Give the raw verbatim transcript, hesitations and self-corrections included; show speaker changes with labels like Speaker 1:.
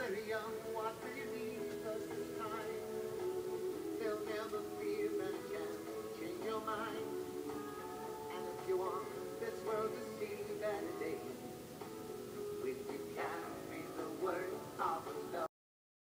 Speaker 1: very young, what will you need first this time? There'll never be a better chance to change your mind. And if you want this world to see